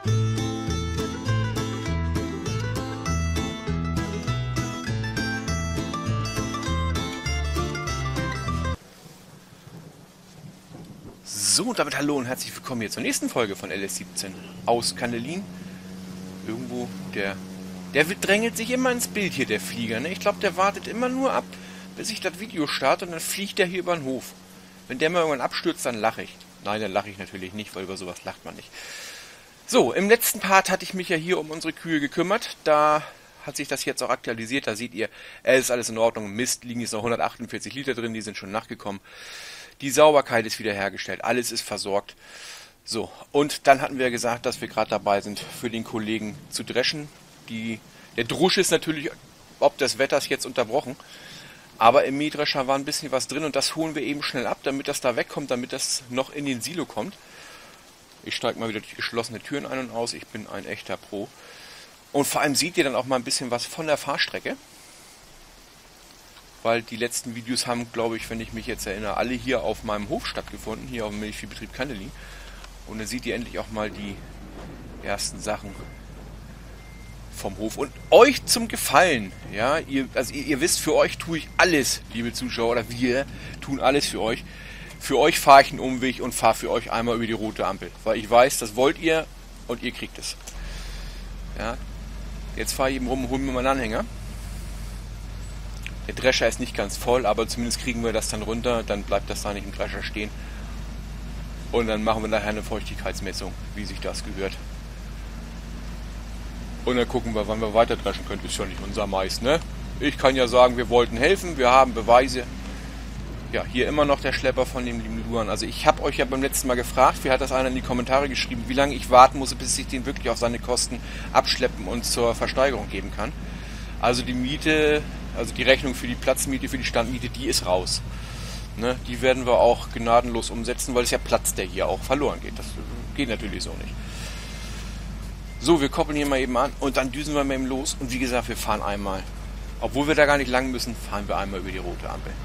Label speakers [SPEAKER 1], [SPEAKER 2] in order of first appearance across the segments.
[SPEAKER 1] So, und damit hallo und herzlich willkommen hier zur nächsten Folge von LS17 aus Kandelin. Irgendwo, der drängelt sich immer ins Bild hier, der Flieger, ne? Ich glaube, der wartet immer nur ab, bis ich das Video starte und dann fliegt der hier über den Hof. Wenn der mal irgendwann abstürzt, dann lache ich. Nein, dann lache ich natürlich nicht, weil über sowas lacht man nicht. So, im letzten Part hatte ich mich ja hier um unsere Kühe gekümmert. Da hat sich das jetzt auch aktualisiert. Da seht ihr, es ist alles in Ordnung. Mist, liegen jetzt noch 148 Liter drin, die sind schon nachgekommen. Die Sauberkeit ist wiederhergestellt, alles ist versorgt. So, und dann hatten wir gesagt, dass wir gerade dabei sind, für den Kollegen zu dreschen. Der Drusch ist natürlich ob des Wetters jetzt unterbrochen, aber im Mähdrescher war ein bisschen was drin und das holen wir eben schnell ab, damit das da wegkommt, damit das noch in den Silo kommt. Ich steige mal wieder durch geschlossene Türen ein und aus, ich bin ein echter Pro. Und vor allem seht ihr dann auch mal ein bisschen was von der Fahrstrecke. Weil die letzten Videos haben, glaube ich, wenn ich mich jetzt erinnere, alle hier auf meinem Hof stattgefunden, hier auf dem Milchviehbetrieb Kandelin. Und dann seht ihr endlich auch mal die ersten Sachen vom Hof. Und euch zum Gefallen, ja, ihr wisst, für euch tue ich alles, liebe Zuschauer, oder wir tun alles für euch. Für euch fahre ich einen Umweg und fahre für euch einmal über die rote Ampel. Weil ich weiß, das wollt ihr und ihr kriegt es. Ja, jetzt fahre ich eben rum und hole mir mal einen Anhänger. Der Drescher ist nicht ganz voll, aber zumindest kriegen wir das dann runter, dann bleibt das da nicht im Drescher stehen. Und dann machen wir nachher eine Feuchtigkeitsmessung, wie sich das gehört. Und dann gucken wir, wann wir weiter dreschen können. Ist ja nicht unser Mais, ne? Ich kann ja sagen, wir wollten helfen, wir haben Beweise. Ja, hier immer noch der Schlepper von dem lieben Luan. Also ich habe euch ja beim letzten Mal gefragt, wie hat das einer in die Kommentare geschrieben, wie lange ich warten muss, bis ich den wirklich auf seine Kosten abschleppen und zur Versteigerung geben kann. Also die Miete, also die Rechnung für die Platzmiete, für die Standmiete, die ist raus. Ne, die werden wir auch gnadenlos umsetzen, weil es ja Platz, der hier auch verloren geht. Das geht natürlich so nicht. So, wir koppeln hier mal eben an und dann düsen wir mal eben los. Und wie gesagt, wir fahren einmal. Obwohl wir da gar nicht lang müssen, fahren wir einmal über die rote Ampel.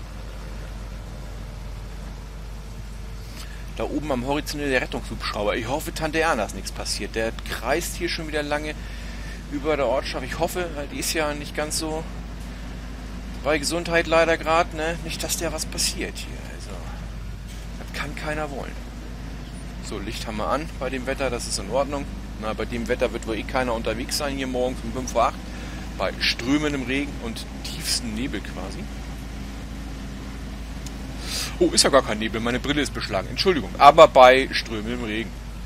[SPEAKER 1] Da oben am Horizont der Rettungshubschrauber. Ich hoffe, Tante Erna ist nichts passiert. Der kreist hier schon wieder lange über der Ortschaft. Ich hoffe, die ist ja nicht ganz so bei Gesundheit leider gerade, ne? Nicht, dass der was passiert hier. Also, das kann keiner wollen. So, Licht haben wir an bei dem Wetter, das ist in Ordnung. Na, bei dem Wetter wird wohl eh keiner unterwegs sein hier morgens um 5:08 Uhr. Bei strömendem Regen und tiefstem Nebel quasi. Oh, ist ja gar kein Nebel, meine Brille ist beschlagen. Entschuldigung, aber bei strömendem Regen.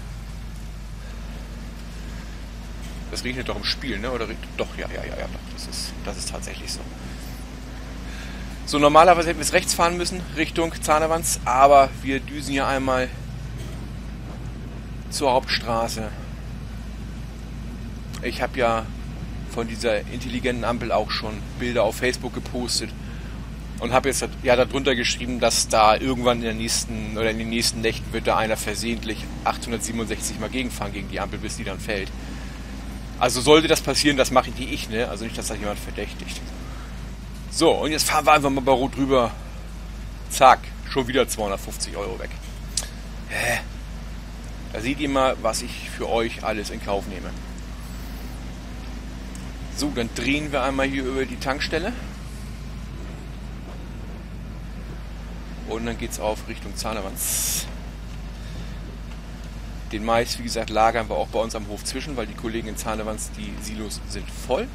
[SPEAKER 1] Das regnet doch im Spiel, ne? Oder doch, ja, doch. Das ist tatsächlich so. So, normalerweise hätten wir es rechts fahren müssen, Richtung Zahnewanz, aber wir düsen hier einmal zur Hauptstraße. Ich habe ja von dieser intelligenten Ampel auch schon Bilder auf Facebook gepostet und habe jetzt ja darunter geschrieben, dass da irgendwann in den nächsten Nächten wird da einer versehentlich 867 mal gegenfahren gegen die Ampel, bis die dann fällt. Also sollte das passieren, das mache ich, ne? Also nicht, dass da jemand verdächtigt. So, und jetzt fahren wir einfach mal bei Rot drüber. Zack, schon wieder 250 Euro weg. Da seht ihr mal, was ich für euch alles in Kauf nehme. So, dann drehen wir einmal hier über die Tankstelle. Und dann geht's auf Richtung Zahnewanz. Den Mais, wie gesagt, lagern wir auch bei uns am Hof zwischen, weil die Kollegen in Zahnewanz, die Silos sind voll.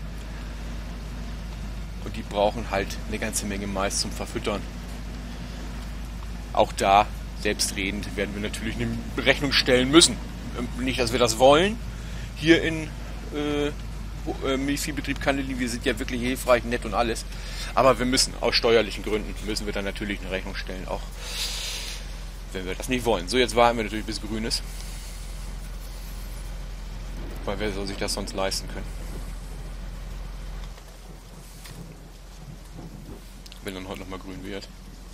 [SPEAKER 1] Und die brauchen halt eine ganze Menge Mais zum Verfüttern. Auch da, selbstredend, werden wir natürlich eine Rechnung stellen müssen. Nicht, dass wir das wollen. Hier in Milchviehbetrieb Kandelin, wir sind ja wirklich hilfreich, nett und alles. Aber wir müssen, aus steuerlichen Gründen, müssen wir dann natürlich eine Rechnung stellen, auch wenn wir das nicht wollen. So, jetzt warten wir natürlich, bis grün ist. Weil wer soll sich das sonst leisten können? Wenn dann heute nochmal grün wird.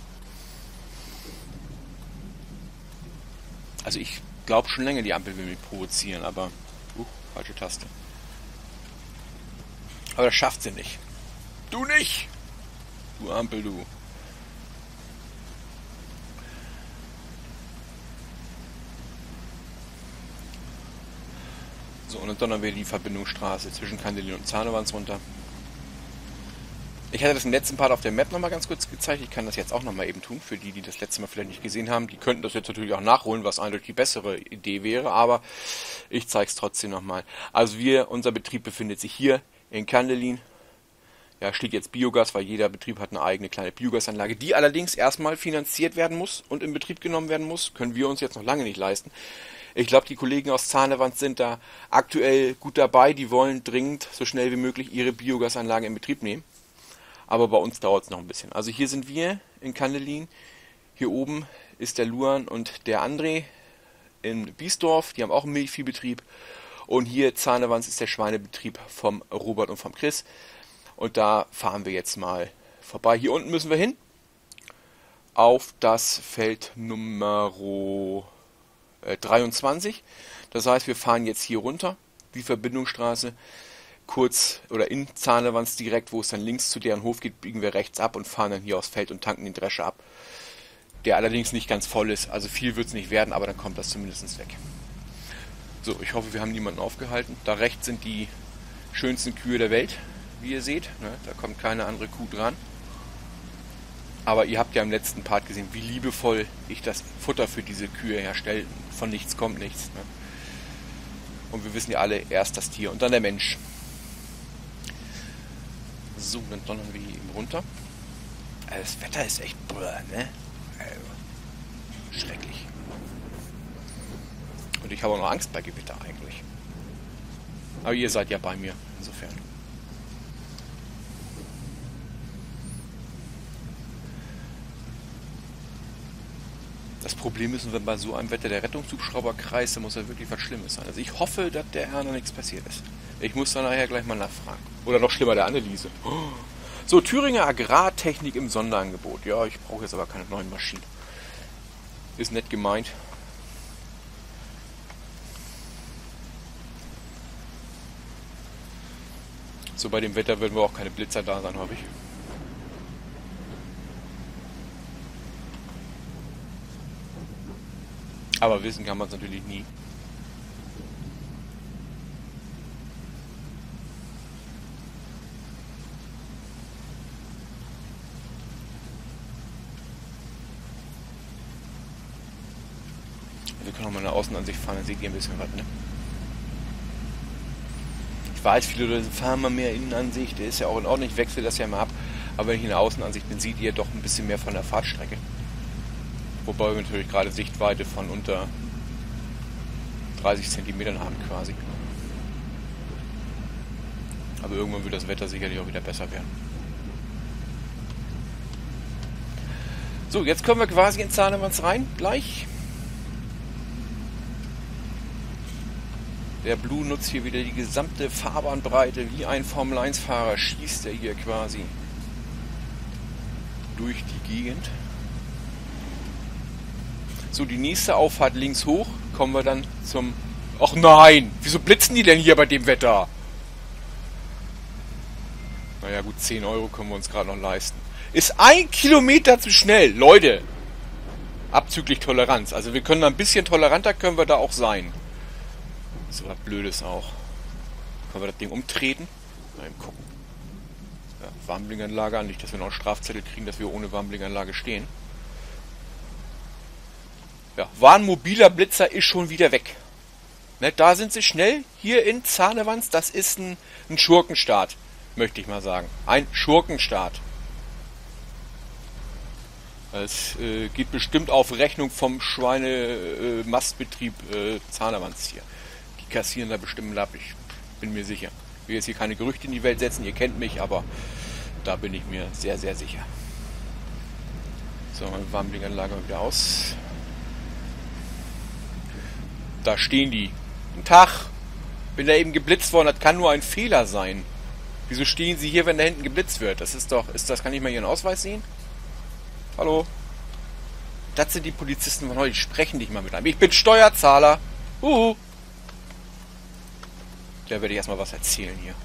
[SPEAKER 1] Also ich glaube schon länger, die Ampel will mich provozieren, aber falsche Taste. Aber das schafft sie nicht. Du nicht! Du Ampel, du. So, und dann donnern wir die Verbindungsstraße zwischen Kandelin und Zahnewans runter. Ich hatte das im letzten Part auf der Map nochmal ganz kurz gezeigt. Ich kann das jetzt auch nochmal eben tun. Für die, die das letzte Mal vielleicht nicht gesehen haben. Die könnten das jetzt natürlich auch nachholen, was eindeutig die bessere Idee wäre. Aber ich zeige es trotzdem nochmal. Also unser Betrieb befindet sich hier in Kandelin. Ja, steht jetzt Biogas, weil jeder Betrieb hat eine eigene kleine Biogasanlage, die allerdings erstmal finanziert werden muss und in Betrieb genommen werden muss. Können wir uns jetzt noch lange nicht leisten. Ich glaube, die Kollegen aus Zahnewans sind da aktuell gut dabei. Die wollen dringend so schnell wie möglich ihre Biogasanlage in Betrieb nehmen. Aber bei uns dauert es noch ein bisschen. Also hier sind wir in Kandelin. Hier oben ist der Luan und der André in Biesdorf. Die haben auch einen Milchviehbetrieb. Und hier Zahnewans ist der Schweinebetrieb vom Robert und vom Chris. Und da fahren wir jetzt mal vorbei. Hier unten müssen wir hin. Auf das Feld Nummer 23. Das heißt, wir fahren jetzt hier runter. Die Verbindungsstraße. Kurz oder in Zahnewans direkt, wo es dann links zu deren Hof geht, biegen wir rechts ab und fahren dann hier aufs Feld und tanken den Drescher ab. Der allerdings nicht ganz voll ist, also viel wird es nicht werden, aber dann kommt das zumindest weg. So, ich hoffe, wir haben niemanden aufgehalten. Da rechts sind die schönsten Kühe der Welt, wie ihr seht. Da kommt keine andere Kuh dran. Aber ihr habt ja im letzten Part gesehen, wie liebevoll ich das Futter für diese Kühe herstelle. Von nichts kommt nichts. Und wir wissen ja alle, erst das Tier und dann der Mensch. So, dann donnern wir hier eben runter. Das Wetter ist echt ne? Also, schrecklich. Und ich habe auch noch Angst bei Gewitter eigentlich. Aber ihr seid ja bei mir, insofern. Das Problem ist, wenn bei so einem Wetter der Rettungshubschrauber kreist, dann muss ja wirklich was Schlimmes sein. Also ich hoffe, dass der Herr noch nichts passiert ist. Ich muss dann nachher gleich mal nachfragen. Oder noch schlimmer, der Anneliese. So, Thüringer Agrartechnik im Sonderangebot. Ja, ich brauche jetzt aber keine neuen Maschinen. Ist nett gemeint. So, bei dem Wetter würden wir auch keine Blitzer da sein, hoffe ich. Aber wissen kann man es natürlich nie. Wir können auch mal eine Außenansicht fahren, dann seht ihr ein bisschen was, ne? Ich weiß, viele Leute fahren mal mehr Innenansicht, ist ja auch in Ordnung, ich wechsle das ja mal ab. Aber wenn ich in der Außenansicht bin, seht ihr doch ein bisschen mehr von der Fahrtstrecke. Wobei wir natürlich gerade Sichtweite von unter 30 cm haben quasi. Aber irgendwann wird das Wetter sicherlich auch wieder besser werden. So, jetzt kommen wir quasi in Zahnewans rein, gleich. Der Blue nutzt hier wieder die gesamte Fahrbahnbreite, wie ein Formel-1-Fahrer schießt er hier quasi durch die Gegend. So, die nächste Auffahrt links hoch, kommen wir dann zum... Ach nein, wieso blitzen die denn hier bei dem Wetter? Naja gut, 10 Euro können wir uns gerade noch leisten. Ist 1 Kilometer zu schnell, Leute. Abzüglich Toleranz. Also wir können da ein bisschen toleranter, können wir da auch sein. So was Blödes auch. Können wir das Ding umtreten? Mal eben gucken. Ja, Warnblinkanlage an, nicht, dass wir noch einen Strafzettel kriegen, dass wir ohne Warnblinkanlage stehen. Ja, Warnmobiler Blitzer ist schon wieder weg. Ne, da sind sie schnell. Hier in Zahnewans, das ist ein Schurkenstart, möchte ich mal sagen. Ein Schurkenstart. Es geht bestimmt auf Rechnung vom Schweinemastbetrieb Zahnewans hier. Die kassieren da bestimmt ab, ich bin mir sicher. Ich will jetzt hier keine Gerüchte in die Welt setzen, ihr kennt mich, aber da bin ich mir sehr, sehr sicher. So, Warnblinkanlage mal wieder aus. Da stehen die. Guten Tag. Bin da eben geblitzt worden, das kann nur ein Fehler sein. Wieso stehen Sie hier, wenn da hinten geblitzt wird? Das ist doch, kann ich mal Ihren Ausweis sehen? Hallo? Das sind die Polizisten von heute, die sprechen nicht mal mit einem. Ich bin Steuerzahler. Da werde ich erstmal was erzählen hier.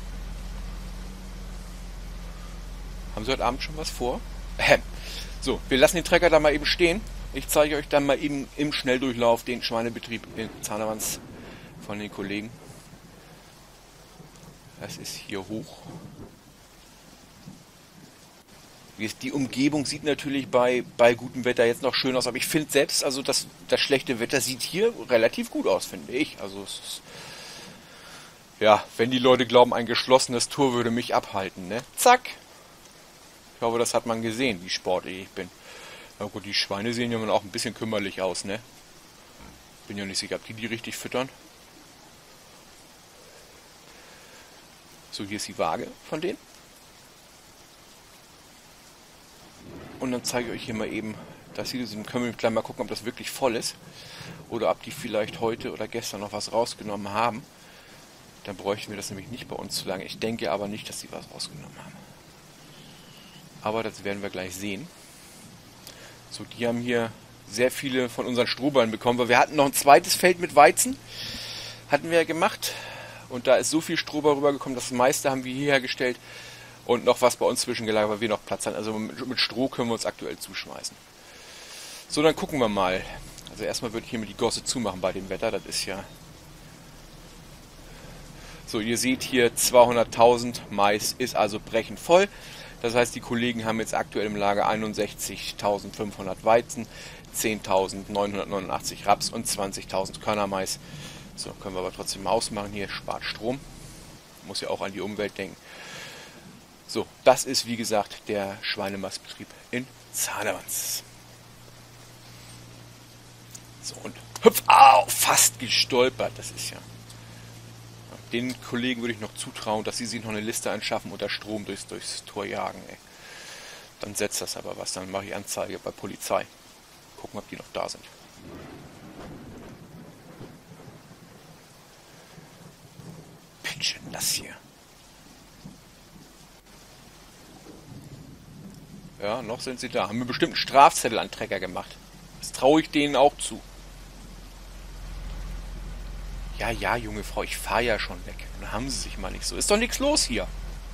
[SPEAKER 1] Haben Sie heute Abend schon was vor? So, wir lassen den Trecker da mal eben stehen. Ich zeige euch dann mal eben im Schnelldurchlauf den Schweinebetrieb in Zahnewans von den Kollegen. Das ist hier hoch. Die Umgebung sieht natürlich bei gutem Wetter jetzt noch schön aus, aber ich finde selbst, also das schlechte Wetter sieht hier relativ gut aus, finde ich. Also es ist, ja, wenn die Leute glauben, ein geschlossenes Tor würde mich abhalten, ne? Zack! Ich hoffe, das hat man gesehen, wie sportlich ich bin. Na gut, die Schweine sehen ja auch ein bisschen kümmerlich aus, ne? Bin ja nicht sicher, ob die richtig füttern. So, hier ist die Waage von denen. Und dann zeige ich euch hier mal eben, das hier können wir gleich mal gucken, ob das wirklich voll ist. Oder ob die vielleicht heute oder gestern noch was rausgenommen haben. Dann bräuchten wir das nämlich nicht bei uns zu lange. Ich denke aber nicht, dass sie was rausgenommen haben. Aber das werden wir gleich sehen. So, die haben hier sehr viele von unseren Strohballen bekommen, weil wir hatten noch ein zweites Feld mit Weizen. Hatten wir ja gemacht. Und da ist so viel Strohball rübergekommen, das meiste haben wir hierher gestellt. Und noch was bei uns zwischengelagert, weil wir noch Platz haben. Also mit Stroh können wir uns aktuell zuschmeißen. So, dann gucken wir mal. Also erstmal würde ich hier mit die Gosse zumachen bei dem Wetter. Das ist ja... So, ihr seht hier 200.000 Mais ist also brechend voll. Das heißt, die Kollegen haben jetzt aktuell im Lager 61.500 Weizen, 10.989 Raps und 20.000 Körner Mais. So, können wir aber trotzdem mal ausmachen. Hier spart Strom. Muss ja auch an die Umwelt denken. So, das ist wie gesagt der Schweinemastbetrieb in Zahnemanns. So, und hüpf, au, fast gestolpert. Das ist ja... Den Kollegen würde ich noch zutrauen, dass sie sich noch eine Liste anschaffen und da Strom durchs Tor jagen. Ey. Dann setzt das aber was. Dann mache ich Anzeige bei Polizei. Gucken, ob die noch da sind. Pitchen das hier. Ja, noch sind sie da. Haben wir bestimmt einen Strafzettel an Trecker gemacht. Das traue ich denen auch zu. Ja, ja, junge Frau, ich fahre ja schon weg. Dann haben sie sich mal nicht so. Ist doch nichts los hier.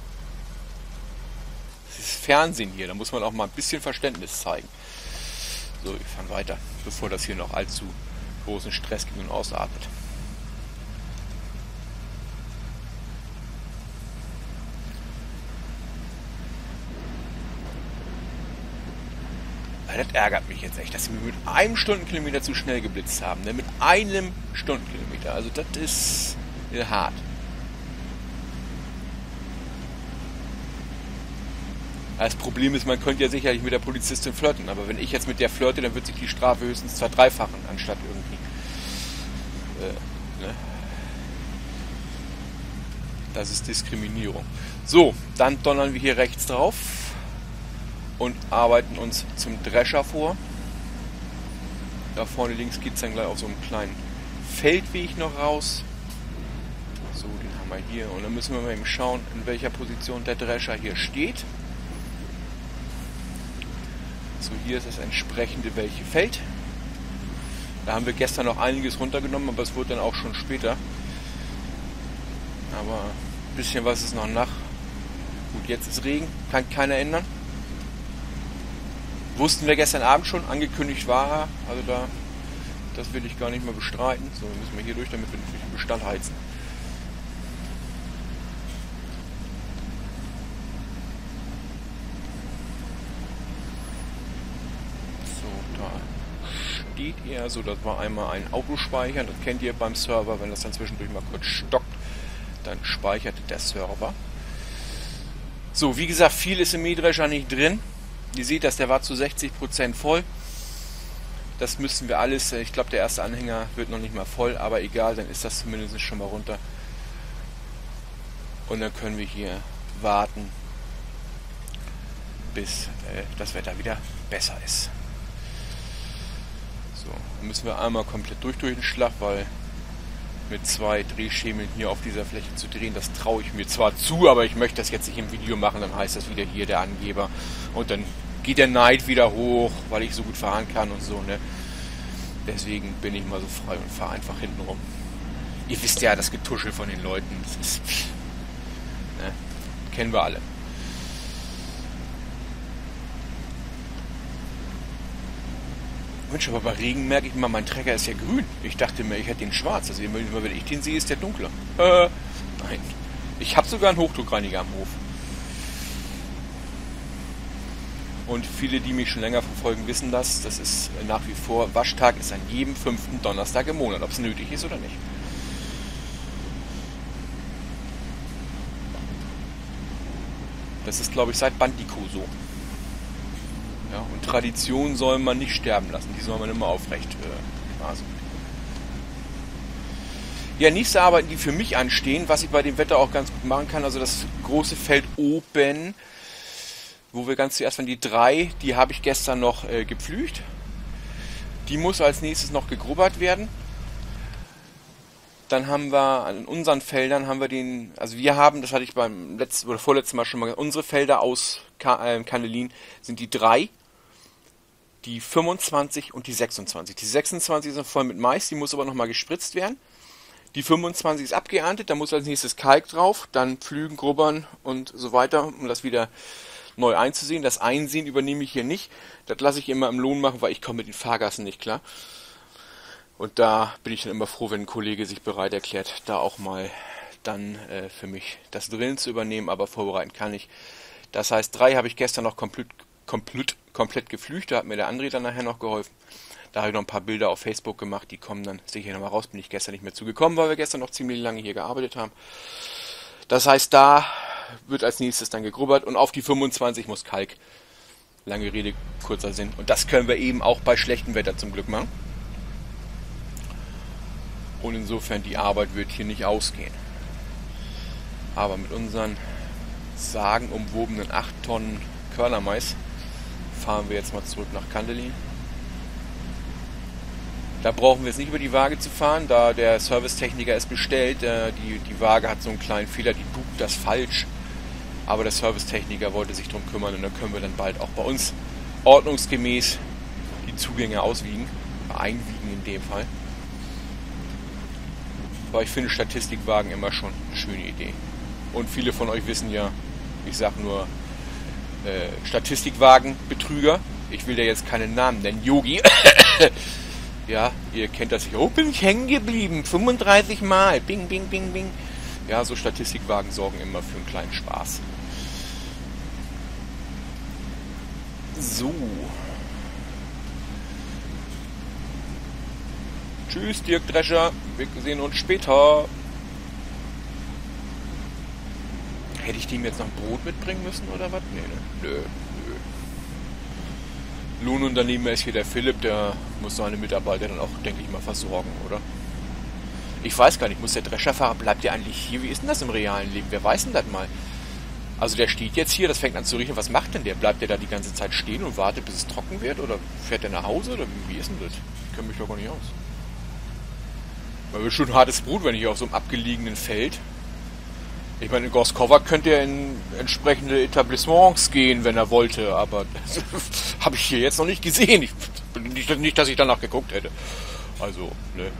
[SPEAKER 1] Das ist Fernsehen hier. Da muss man auch mal ein bisschen Verständnis zeigen. So, wir fahren weiter, bevor das hier noch allzu großen Stress gibt und ausatmet. Das ärgert mich jetzt echt, dass sie mir mit einem Stundenkilometer zu schnell geblitzt haben. Ne? Mit einem Stundenkilometer. Also das ist hart. Das Problem ist, man könnte ja sicherlich mit der Polizistin flirten. Aber wenn ich jetzt mit der flirte, dann wird sich die Strafe höchstens verdreifachen, anstatt irgendwie. Ne? Das ist Diskriminierung. So, dann donnern wir hier rechts drauf. Und arbeiten uns zum Drescher vor. Da vorne links geht es dann gleich auf so einen kleinen Feldweg noch raus. So, den haben wir hier. Und dann müssen wir mal eben schauen, in welcher Position der Drescher hier steht. So, hier ist das entsprechende welche Feld. Da haben wir gestern noch einiges runtergenommen, aber es wurde dann auch schon später. Aber ein bisschen was ist noch nach. Gut, jetzt ist Regen, kann keiner ändern. Wussten wir gestern Abend schon, angekündigt war er, also das will ich gar nicht mehr bestreiten. So, dann müssen wir hier durch, damit wir natürlich den Bestand heizen. So, da steht er, so, das war einmal ein Autospeicher, das kennt ihr beim Server, wenn das dann zwischendurch mal kurz stockt, dann speichert der Server. So, wie gesagt, viel ist im Mähdrescher nicht drin. Ihr seht das, der war zu 60% voll. Das müssen wir alles, ich glaube der erste Anhänger wird noch nicht mal voll, aber egal, dann ist das zumindest schon mal runter. Und dann können wir hier warten, bis das Wetter wieder besser ist. So, dann müssen wir einmal komplett durch den Schlag, weil mit 2 Drehschemeln hier auf dieser Fläche zu drehen, das traue ich mir zwar zu, aber ich möchte das jetzt nicht im Video machen, dann heißt das wieder hier der Angeber und dann geht der Neid wieder hoch, weil ich so gut fahren kann und so, ne? Deswegen bin ich mal so frei und fahre einfach hinten rum. Ihr wisst ja, das Getuschel von den Leuten, das ist, ne? Kennen wir alle. Mensch, aber bei Regen merke ich mal, mein Trecker ist ja grün. Ich dachte mir, ich hätte den schwarz. Also immer wenn ich den sehe, ist der dunkler. Nein, Ich habe sogar einen Hochdruckreiniger am Hof. Und viele, die mich schon länger verfolgen, wissen das. Das ist nach wie vor, Waschtag ist an jedem 5. Donnerstag im Monat, ob es nötig ist oder nicht. Das ist, glaube ich, seit Bandico so. Ja, und Tradition soll man nicht sterben lassen. Die soll man immer aufrecht quasi. Ja, nächste Arbeiten, die für mich anstehen, was ich bei dem Wetter auch ganz gut machen kann, also das große Feld oben, wo wir ganz zuerst waren, die 3, die habe ich gestern noch gepflügt. Die muss als nächstes noch gegrubbert werden. Dann haben wir an unseren Feldern also wir haben, das hatte ich beim letzten oder vorletzten Mal schon mal gesagt, unsere Felder aus Cannelin sind die 3, die 25 und die 26. Die 26 sind voll mit Mais, die muss aber nochmal gespritzt werden. Die 25 ist abgeerntet, da muss als nächstes Kalk drauf, dann pflügen, grubbern und so weiter, um das wieder neu einzusehen. Das Einsehen übernehme ich hier nicht. Das lasse ich immer im Lohn machen, weil ich komme mit den Fahrgassen nicht klar. Und da bin ich dann immer froh, wenn ein Kollege sich bereit erklärt, da auch mal dann für mich das Drillen zu übernehmen, aber vorbereiten kann ich. Das heißt, 3 habe ich gestern noch komplett geflügt, da hat mir der André dann nachher noch geholfen. Da habe ich noch ein paar Bilder auf Facebook gemacht, die kommen dann sicher nochmal raus, bin ich gestern nicht mehr zugekommen, weil wir gestern noch ziemlich lange hier gearbeitet haben. Das heißt, da wird als nächstes dann gegrubbert und auf die 25 muss Kalk. Lange Rede, kurzer Sinn. Und das können wir eben auch bei schlechtem Wetter zum Glück machen. Und insofern, die Arbeit wird hier nicht ausgehen. Aber mit unseren sagenumwobenen 8 Tonnen Körnermais fahren wir jetzt mal zurück nach Cannelin. Da brauchen wir jetzt nicht über die Waage zu fahren, da der Servicetechniker ist bestellt. Die Waage hat so einen kleinen Fehler, die bucht das falsch. Aber der Servicetechniker wollte sich darum kümmern und dann können wir dann bald auch bei uns ordnungsgemäß die Zugänge einwiegen in dem Fall. Aber ich finde Statistikwagen immer schon eine schöne Idee. Und viele von euch wissen ja, ich sage nur Statistikwagenbetrüger. Ich will da jetzt keinen Namen nennen. Yogi. Ja, ihr kennt das hier. Oh, bin ich hängen geblieben. 35 Mal. Bing, bing, bing, bing. Ja, so Statistikwagen sorgen immer für einen kleinen Spaß. So. Tschüss, Dirk Drescher. Wir sehen uns später. Hätte ich dem jetzt noch ein Brot mitbringen müssen oder was? Nee, ne? Nö. Lohnunternehmer ist hier der Philipp, der muss seine Mitarbeiter dann auch, denke ich mal, versorgen, oder? Ich weiß gar nicht, muss der Drescherfahrer, bleibt der eigentlich hier? Wie ist denn das im realen Leben? Wer weiß denn das mal? Also der steht jetzt hier, das fängt an zu riechen. Was macht denn der? Bleibt der da die ganze Zeit stehen und wartet, bis es trocken wird? Oder fährt der nach Hause? Oder wie ist denn das? Ich kenne mich doch gar nicht aus. Weil wir schon ein hartes Brot, wenn ich auf so einem abgelegenen Feld. Ich meine, in Gorskova könnte er in entsprechende Etablissements gehen, wenn er wollte, aber das habe ich hier jetzt noch nicht gesehen. Nicht, dass ich danach geguckt hätte. Also, ne.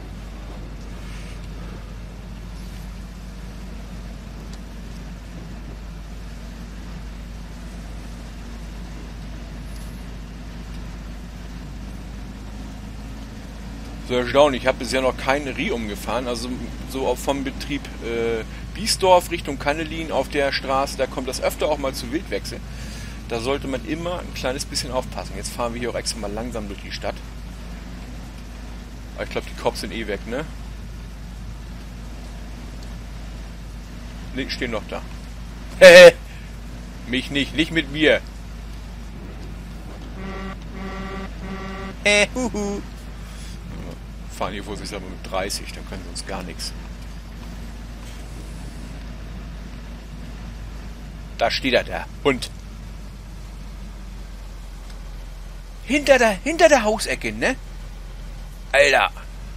[SPEAKER 1] So erstaunlich, ich habe bisher noch keinen Rium gefahren, also so auch vom Betrieb Biesdorf Richtung Cannelin auf der Straße, da kommt das öfter auch mal zu Wildwechsel. Da sollte man immer ein kleines bisschen aufpassen. Jetzt fahren wir hier auch extra mal langsam durch die Stadt. Aber ich glaube, die Cops sind eh weg, ne? Ne, stehen noch da. Mich nicht mit mir. Huhu. Fahren hier vorsichtshalber mit 30, dann können sie uns gar nichts. Da steht er, der Hund. Hinter der Hausecke, ne? Alter.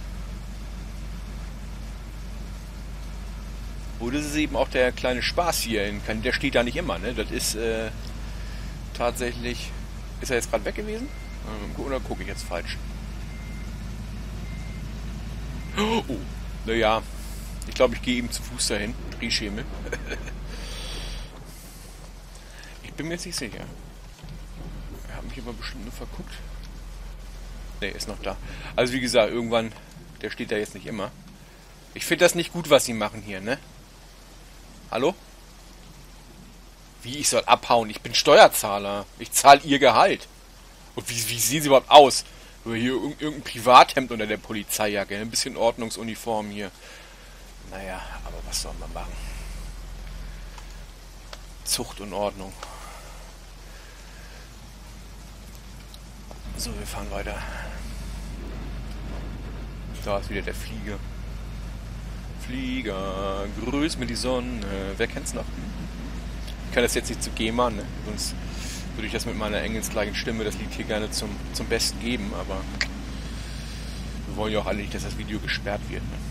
[SPEAKER 1] Oh, das ist eben auch der kleine Spaß hier in Cannes. Der steht da nicht immer, ne? Das ist tatsächlich... Ist er jetzt gerade weg gewesen? Oder gucke ich jetzt falsch? Oh, naja. Ich glaube, ich gehe eben zu Fuß dahin. Drehschemel. Ich bin mir jetzt nicht sicher. Er hat mich aber bestimmt nur verguckt. Ne, ist noch da. Also wie gesagt, irgendwann, der steht da jetzt nicht immer. Ich finde das nicht gut, was sie machen hier, ne? Hallo? Wie, ich soll abhauen? Ich bin Steuerzahler. Ich zahle Ihr Gehalt. Und wie sehen Sie überhaupt aus? Hier irgendein Privathemd unter der Polizeijacke. Ein bisschen Ordnungsuniform hier. Naja, aber was soll man machen? Zucht und Ordnung. So, wir fahren weiter. Da ist wieder der Flieger. Flieger, grüß mir die Sonne. Wer kennt's noch? Ich kann das jetzt nicht zu GEMA, ne? Sonst würde ich das mit meiner engelsgleichen Stimme, das Lied hier gerne zum Besten geben, aber wir wollen ja auch alle nicht, dass das Video gesperrt wird. Ne?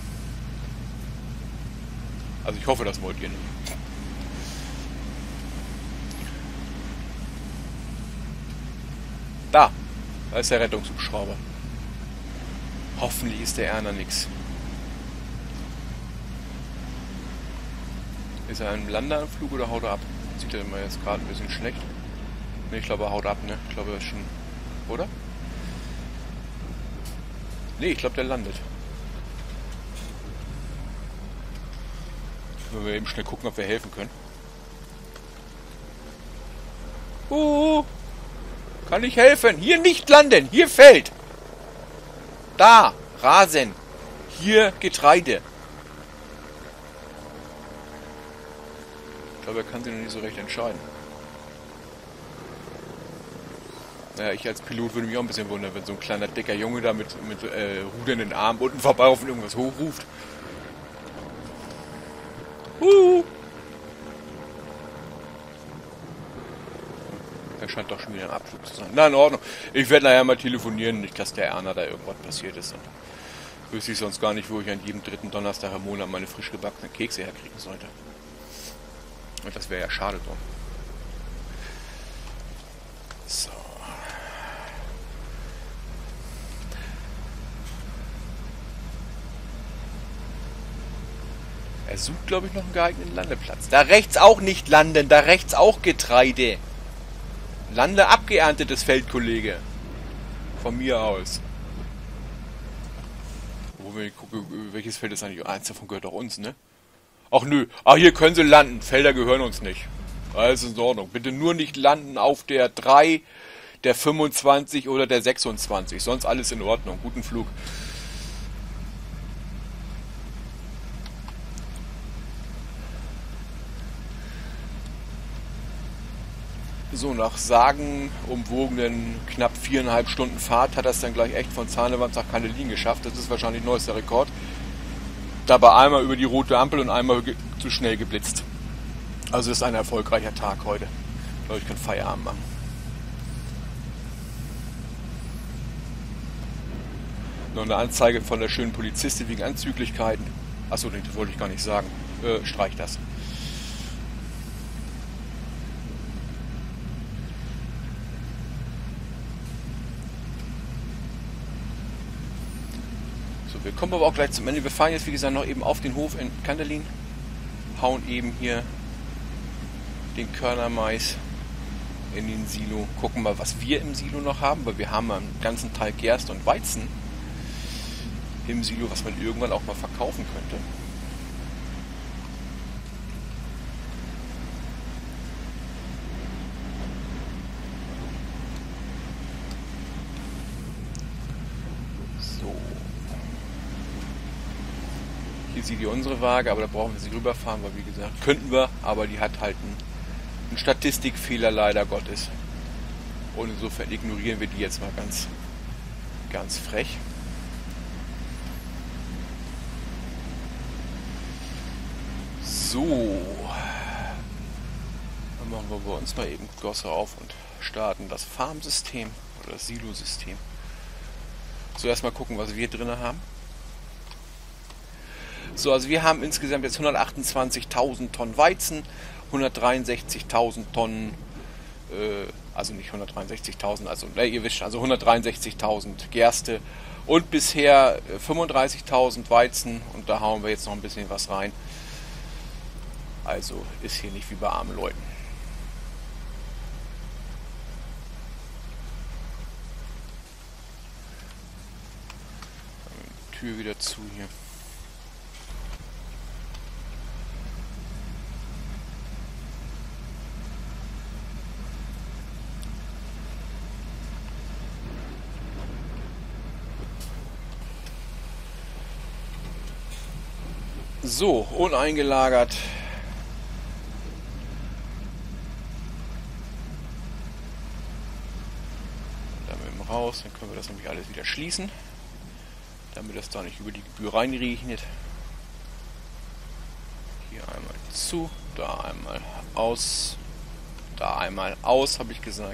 [SPEAKER 1] Also ich hoffe, das wollt ihr nicht. Da ist der Rettungshubschrauber. Hoffentlich ist der Erna nix. Ist er ein Landeanflug oder haut er ab? Sieht er immer jetzt gerade ein bisschen schlecht. Ne, ich glaube, er haut ab, ne? Ich glaube, er ist schon... Oder? Ne, ich glaube, der landet. Wenn wir eben schnell gucken, ob wir helfen können. Kann ich helfen? Hier nicht landen! Hier Feld! Da! Rasen! Hier Getreide! Ich glaube, er kann sich noch nicht so recht entscheiden. Naja, ich als Pilot würde mich auch ein bisschen wundern, wenn so ein kleiner, dicker Junge da mit rudernden Armen unten vorbei auf und irgendwas hochruft. Er scheint doch schon wieder im Abflug zu sein. Na, in Ordnung. Ich werde nachher mal telefonieren, nicht, dass der Erna da irgendwas passiert ist. Und wüsste ich sonst gar nicht, wo ich an jedem dritten Donnerstag im Monat meine frisch gebackenen Kekse herkriegen sollte. Und das wäre ja schade drum. So. Er sucht, glaube ich, noch einen geeigneten Landeplatz. Da rechts auch nicht landen, da rechts auch Getreide. Lande abgeerntetes Feld, Kollege. Von mir aus. Wo wir gucken, welches Feld ist eigentlich? Eins davon gehört auch uns, ne? Ach nö, hier können sie landen. Felder gehören uns nicht. Alles in Ordnung. Bitte nur nicht landen auf der 3, der 25 oder der 26. Sonst alles in Ordnung. Guten Flug. So, nach sagenumwogenen knapp 4,5 Stunden Fahrt hat das dann gleich echt von Zahnewand nach Cannelin geschafft. Das ist wahrscheinlich neuester Rekord. Dabei einmal über die rote Ampel und einmal zu schnell geblitzt. Also ist ein erfolgreicher Tag heute. Ich glaube, ich kann Feierabend machen. Noch eine Anzeige von der schönen Polizistin wegen Anzüglichkeiten. Achso, das wollte ich gar nicht sagen. Streich das. So, wir kommen aber auch gleich zum Ende. Wir fahren jetzt, wie gesagt, noch eben auf den Hof in Cannelin. Hauen eben hier den Körnermais in den Silo. Gucken mal, was wir im Silo noch haben, weil wir haben einen ganzen Teil Gerste und Weizen im Silo, was man irgendwann auch mal verkaufen könnte. So. Hier seht ihr unsere Waage, aber da brauchen wir sie rüberfahren, weil wie gesagt, könnten wir, aber die hat halt einen Statistikfehler leider Gottes. Und insofern ignorieren wir die jetzt mal ganz frech. So, dann machen wir bei uns mal eben Gosse auf und starten das Farmsystem oder das Silosystem. So, erstmal gucken, was wir drin haben. So, also wir haben insgesamt jetzt 128.000 Tonnen Weizen, 163.000 Tonnen, also nicht 163.000, also ihr wisst, also 163.000 Gerste und bisher 35.000 Weizen und da hauen wir jetzt noch ein bisschen was rein. Also ist hier nicht wie bei armen Leuten. Tür wieder zu hier. So, uneingelagert. Damit raus, dann können wir das nämlich alles wieder schließen, damit das da nicht über die Gebühr reinregnet. Hier einmal zu, da einmal aus, da einmal aus, habe ich gesagt.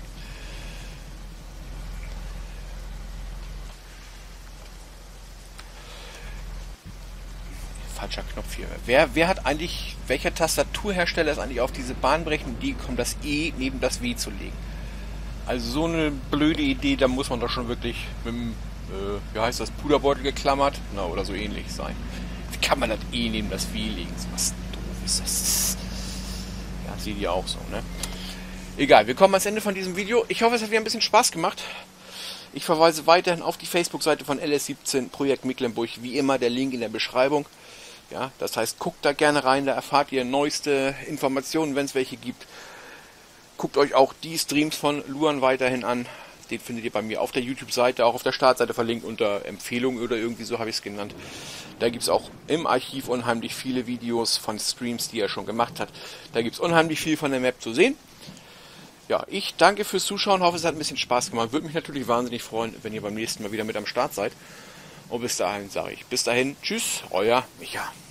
[SPEAKER 1] Falscher Knopf hier. Wer hat eigentlich, welcher Tastaturhersteller ist eigentlich auf diese bahnbrechende Idee gekommen, das E neben das W zu legen? Also so eine blöde Idee, da muss man doch schon wirklich mit dem, wie heißt das, Puderbeutel geklammert, na, oder so ähnlich sein. Wie kann man das E neben das W legen? So was doof ist das. Ja, seht ihr auch so, ne? Egal, wir kommen ans Ende von diesem Video. Ich hoffe, es hat wieder ein bisschen Spaß gemacht. Ich verweise weiterhin auf die Facebook-Seite von LS17 Projekt Mecklenburg. Wie immer der Link in der Beschreibung. Ja, das heißt, guckt da gerne rein, da erfahrt ihr neueste Informationen, wenn es welche gibt. Guckt euch auch die Streams von Luan weiterhin an. Den findet ihr bei mir auf der YouTube-Seite, auch auf der Startseite verlinkt unter Empfehlungen oder irgendwie so habe ich es genannt. Da gibt es auch im Archiv unheimlich viele Videos von Streams, die er schon gemacht hat. Da gibt es unheimlich viel von der Map zu sehen. Ja, ich danke fürs Zuschauen, hoffe es hat ein bisschen Spaß gemacht. Würde mich natürlich wahnsinnig freuen, wenn ihr beim nächsten Mal wieder mit am Start seid. Und bis dahin sage ich, bis dahin, tschüss, euer Micha.